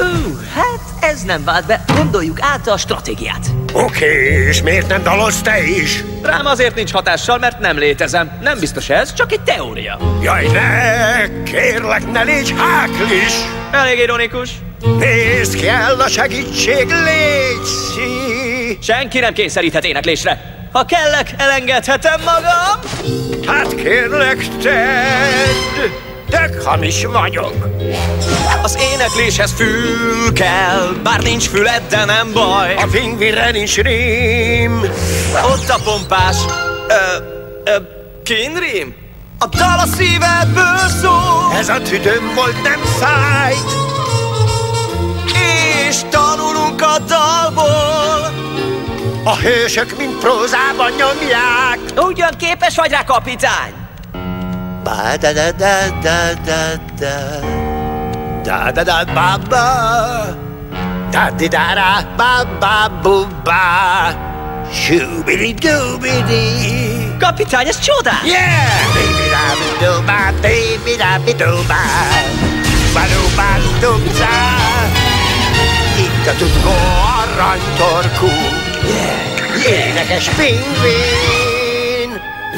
Hát ez nem vált be. Gondoljuk át a stratégiát. Oké, és miért nem dalolsz te is? Rám azért nincs hatással, mert nem létezem. Nem biztos ez, csak egy teória. Jaj, ne! Kérlek, ne légy háklis! Elég ironikus. Nézd ki el a segítség, légy! Senki nem kényszeríthet éneklésre. Ha kellek, elengedhetem magam. Hát kérlek, tedd! Tök hamis vagyok. Az énekléshez fül kell, bár nincs füled, de nem baj. A pingvinre nincs rím. Ott a pompás... Kinrím? A dal a szívedből szól. Ez a tüdőm volt, nem szájt. És tanulunk a dalból. A hősök mind prózában nyomják. Ugyan képes vagy rá, kapitány? Ba-da-da-da-da-da-da. Da-da-da-ba-ba. Da-di-da-da, ba-ba-bu-ba. Shoo-bidi-doo-bidi. Kapitány, ez csodás! Yeah! Baby-da-bi-do-ba, baby-da-bi-do-ba. Ba-do-ba-do-ba. Itt a tudkó aranytorkú. Yeah! Énekes pingvin!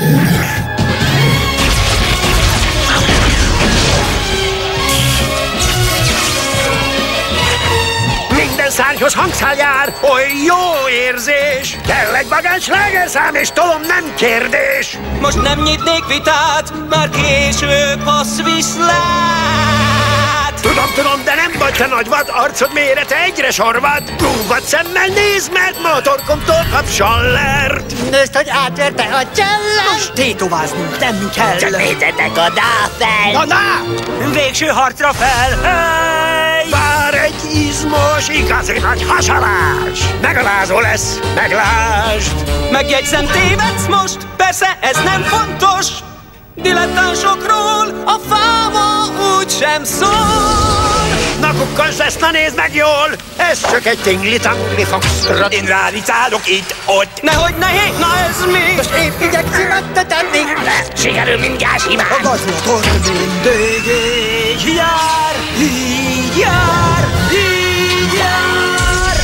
Minden szárnyhoz hangszál jár, oly jó érzés! Kell egy vagány slágerszám, és tolom nem kérdés! Most nem nyitnék vitát, már késő passz viszlát! Tudom, de nem vagy te nagy vad, arcod mérete egyre sorvad. Dúvad szemmel nézd, mert ma a torkomtól kap sallert. Nézd, hogy átverte a csellem! Most tétováznunk nem kell! Csak nézzetek oda fel! Na! Végső harcra fel! Hey! Vár egy izmos, igazi nagy hasalás! Megalázó lesz, meglásd! Megjegyzem, tévedsz most? Persze, ez nem fontos! Dilettánsokról a fáma úgy sem szól! Na kukkancs lesz, na nézd meg jól! Ez csak egy tingli-tangli foxtrot. Én rálicálok itt-ott! Nehogy nehéz, na ez mi? Most épp igyekszem megtetenni! Sikerül mindjárt simán! A gazlator mindig így jár! Így jár! Így jár!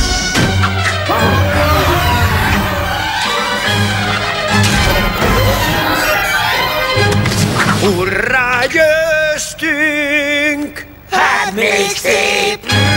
Hurrá, győztünk! Hát még szép!